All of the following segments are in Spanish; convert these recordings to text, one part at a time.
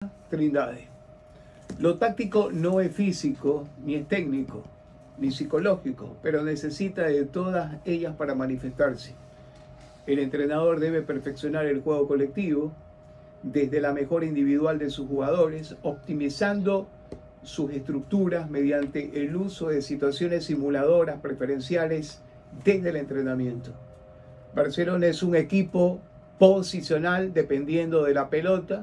juega Trindade. Lo táctico no es físico, ni es técnico, ni psicológico, pero necesita de todas ellas para manifestarse. El entrenador debe perfeccionar el juego colectivo desde la mejora individual de sus jugadores, optimizando sus estructuras mediante el uso de situaciones simuladoras preferenciales desde el entrenamiento. Barcelona es un equipo posicional dependiendo de la pelota,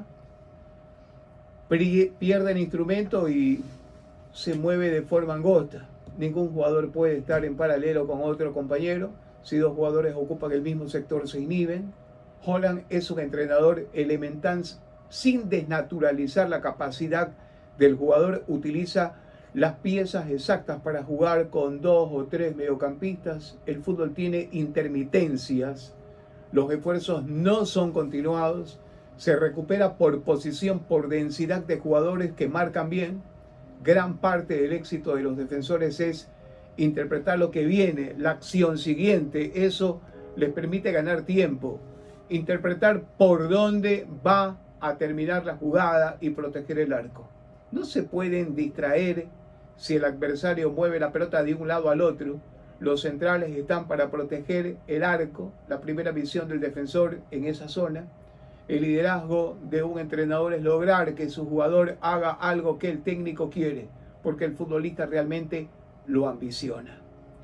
pierde el instrumento y se mueve de forma angosta. Ningún jugador puede estar en paralelo con otro compañero. Si dos jugadores ocupan el mismo sector, se inhiben. Holland es un entrenador elemental sin desnaturalizar la capacidad del jugador. Utiliza las piezas exactas para jugar con 2 o 3 mediocampistas. El fútbol tiene intermitencias. Los esfuerzos no son continuados. Se recupera por posición, por densidad de jugadores que marcan bien. Gran parte del éxito de los defensores es interpretar lo que viene, la acción siguiente. Eso les permite ganar tiempo. Interpretar por dónde va a terminar la jugada y proteger el arco. No se pueden distraer si el adversario mueve la pelota de un lado al otro. Los centrales están para proteger el arco, la primera visión del defensor en esa zona. El liderazgo de un entrenador es lograr que su jugador haga algo que el técnico quiere, porque el futbolista realmente lo ambiciona.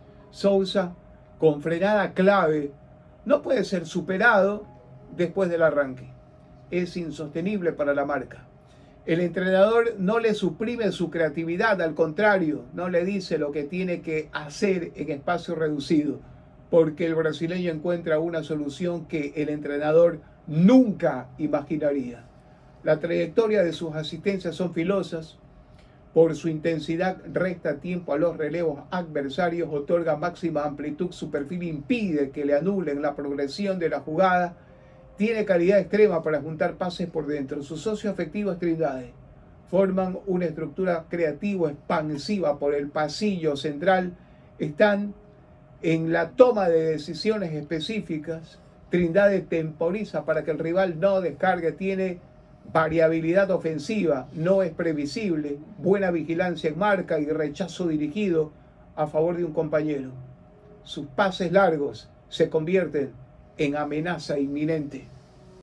Sousa, con frenada clave, no puede ser superado después del arranque. Es insostenible para la marca. El entrenador no le suprime su creatividad, al contrario, no le dice lo que tiene que hacer en espacio reducido, porque el brasileño encuentra una solución que el entrenador nunca imaginaría. La trayectoria de sus asistencias son filosas. Por su intensidad resta tiempo a los relevos adversarios, otorga máxima amplitud, su perfil impide que le anulen la progresión de la jugada. Tiene calidad extrema para juntar pases por dentro. Su socio afectivo es Trindade. Forman una estructura creativa expansiva por el pasillo central. Están en la toma de decisiones específicas. Trindade temporiza para que el rival no descargue. Tiene variabilidad ofensiva, no es previsible. Buena vigilancia en marca y rechazo dirigido a favor de un compañero. Sus pases largos se convierten en amenaza inminente.